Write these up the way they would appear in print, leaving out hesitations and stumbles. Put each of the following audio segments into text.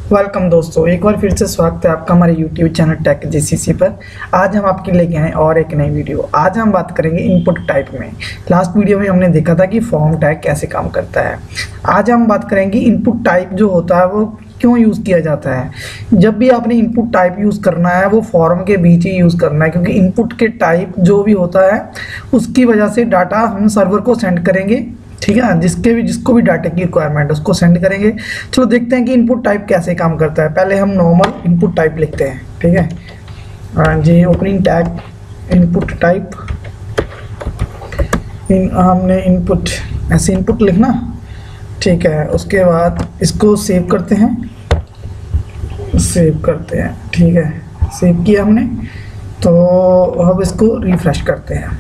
Welcome दोस्तों, एक बार फिर से स्वागत है आपका हमारे YouTube चैनल टेक जीसीसी पर। आज हम आपके लेके आए और एक नई वीडियो। आज हम बात करेंगे इनपुट टाइप में। लास्ट वीडियो में हमने देखा था कि फॉर्म टैग कैसे काम करता है। आज हम बात करेंगे इनपुट टाइप जो होता है वो क्यों यूज़ किया जाता है। जब भी आपने इनपुट टाइप यूज़ करना है वो फॉर्म के बीच ही यूज़ करना है, क्योंकि इनपुट के टाइप जो भी होता है उसकी वजह से डाटा हम सर्वर को सेंड करेंगे। ठीक है, जिसको भी डाटा की रिक्वायरमेंट उसको सेंड करेंगे। चलो देखते हैं कि इनपुट टाइप कैसे काम करता है। पहले हम नॉर्मल इनपुट टाइप लिखते हैं। ठीक है, जी ओपनिंग टैग इनपुट टाइप हमने इनपुट ऐसे इनपुट लिखना। ठीक है, उसके बाद इसको सेव करते हैं। ठीक है, सेव किया हमने, तो अब इसको रिफ्रेश करते हैं।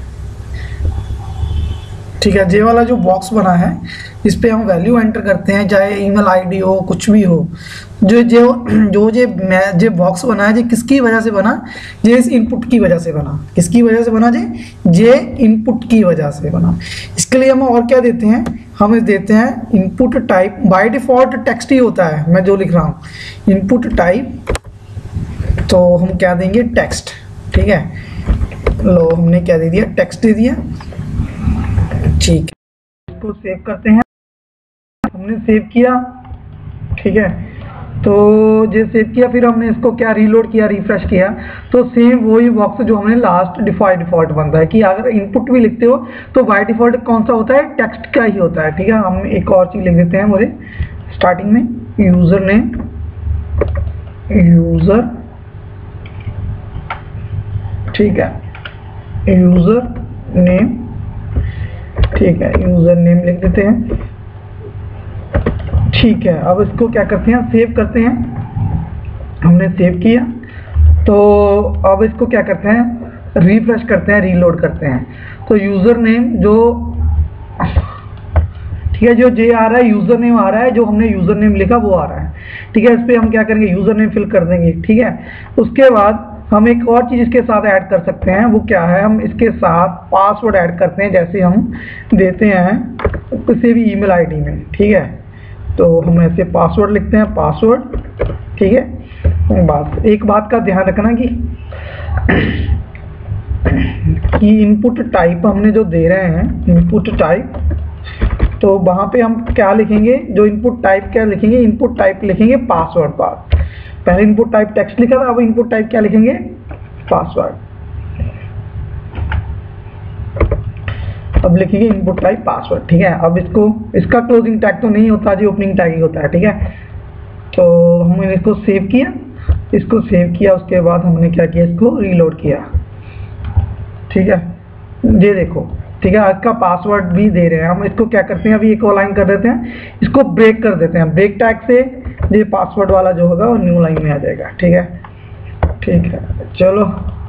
ठीक है, जे वाला जो बॉक्स बना है इस पे हम वैल्यू एंटर करते हैं, चाहे ईमेल आईडी हो कुछ भी हो। जो बॉक्स बना है, ये किसकी वजह से बना? ये इस इनपुट की वजह से बना। किसकी वजह से बना? जे इनपुट की वजह से बना। इसके लिए हम और क्या देते हैं? हम देते हैं input type. By default text ही होता है, मैं जो लिख रहा हूँ इनपुट टाइप, तो हम क्या देंगे? टेक्स्ट। ठीक है, लो हमने क्या दे दिया? टेक्स्ट दे दिया। ठीक है, इसको सेव करते हैं। हमने सेव किया। ठीक है, तो जो सेव किया फिर हमने इसको क्या रीलोड किया, रिफ्रेश किया, तो सेम वही बॉक्स जो हमने लास्ट डिफॉल्ट बनता है कि अगर इनपुट भी लिखते हो तो बाय डिफॉल्ट कौन सा होता है? टेक्स्ट का ही होता है। ठीक है, हम एक और चीज लिख देते हैं मेरे स्टार्टिंग में, यूजर नेम, ठीक है, यूजर नेम। ठीक है, यूजर नेम लिख देते हैं। ठीक है, अब इसको क्या करते हैं? सेव करते हैं। हमने सेव किया, तो अब इसको क्या करते हैं? रिफ्रेश करते हैं, रीलोड करते हैं। तो यूजर नेम जो, ठीक है, जो जे आ रहा है यूजर नेम आ रहा है, जो हमने यूजर नेम लिखा वो आ रहा है। ठीक है, इस पे हम क्या करेंगे? यूजर नेम फिल कर देंगे। ठीक है, उसके बाद हम एक और चीज इसके साथ ऐड कर सकते हैं। वो क्या है? हम इसके साथ पासवर्ड ऐड करते हैं, जैसे हम देते हैं किसी भी ईमेल आईडी में। ठीक है, तो हम ऐसे पासवर्ड लिखते हैं, पासवर्ड। ठीक है, बस एक बात का ध्यान रखना कि इनपुट टाइप हमने जो दे रहे हैं इनपुट टाइप, तो वहां पे हम क्या लिखेंगे? जो इनपुट टाइप क्या लिखेंगे? इनपुट टाइप लिखेंगे पासवर्ड बाद। पहले इनपुट टाइप टेक्स्ट लिखा था, अब इनपुट टाइप क्या लिखेंगे? पासवर्ड। अब लिखेंगे इनपुट टाइप पासवर्ड। ठीक है, अब इसका क्लोजिंग टैग तो नहीं होता जी, ओपनिंग टैग ही होता है। ठीक है, तो हमने इसको सेव किया, उसके बाद हमने क्या किया? इसको रीलोड किया। ठीक है, ये देखो। ठीक है, इसका पासवर्ड भी दे रहे हैं हम। इसको क्या करते हैं? अभी एक और लाइन कर देते हैं, इसको ब्रेक कर देते हैं। ब्रेक टैग से ये पासवर्ड वाला जो होगा वो न्यू लाइन में आ जाएगा। ठीक है, चलो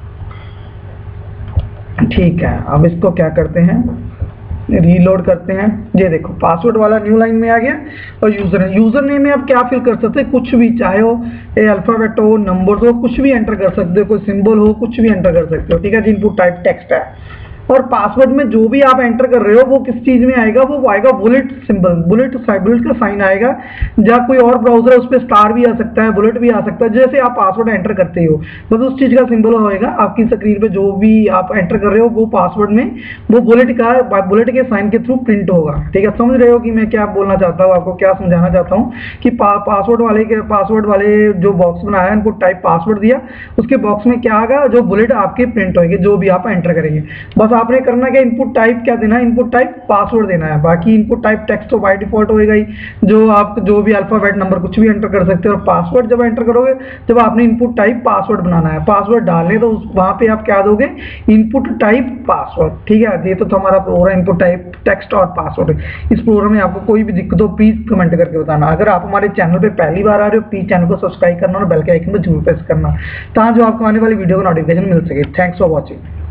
ठीक है, अब इसको क्या करते हैं? रीलोड करते हैं। ये देखो पासवर्ड वाला न्यू लाइन में आ गया। और यूजर नेम में आप क्या फिल कर सकते हैं? कुछ भी, चाहे हो अल्फाबेट हो, नंबर हो, कुछ भी एंटर कर सकते हो, कोई सिंबल हो, कुछ भी एंटर कर सकते हो। ठीक है, इनपुट टाइप टेक्स्ट है। और पासवर्ड में जो भी आप एंटर कर रहे हो वो किस चीज में आएगा? वो आएगा बुलेट सिंबल, बुलेट का साइन आएगा। जहाँ कोई और ब्राउजर है उस पर स्टार भी आ सकता है, बुलेट भी आ सकता है। जैसे आप पासवर्ड एंटर करते हो बस उस चीज का सिंबल होएगा आपकी स्क्रीन पे। जो भी आप एंटर कर रहे हो वो पासवर्ड में वो बुलेट के साइन के थ्रू प्रिंट होगा। ठीक है, समझ रहे हो कि मैं क्या बोलना चाहता हूँ, आपको क्या समझाना चाहता हूँ? कि पासवर्ड वाले जो बॉक्स बनाया इनपुट टाइप पासवर्ड दिया, उसके बॉक्स में क्या आएगा? जो बुलेट आपके प्रिंट होंगे जो भी आप एंटर करेंगे। बस आपने करना क्या? इनपुट टाइप क्या देना है? इनपुट टाइप पासवर्ड देना है। बाकी इनपुट टाइप टेक्स्ट तो बाय डिफॉल्ट होएगा ही, जो भी अल्फाबेट नंबर कुछ भी एंटर कर सकते हो। और पासवर्ड जब एंटर करोगे, जब आपने इनपुट टाइप पासवर्ड बनाना है, पासवर्ड डालने, तो वहां पे आप क्या दोगे? Input type password. ठीक है, ये तो हमारा प्रोग्राम इनपुट टाइप टेक्स्ट और पासवर्ड। इस प्रोग्राम में आपको कोई भी दिक्कत हो प्लीज कमेंट करके बताना। अगर आप हमारे चैनल पे पहली बार आ रहे हो प्लीज चैनल को सब्सक्राइब करना और बेल के आइकन को जरूर प्रेस करना, ताकि जो आपको आने वाली वीडियो का नोटिफिकेशन मिल सके। Thanks for watching.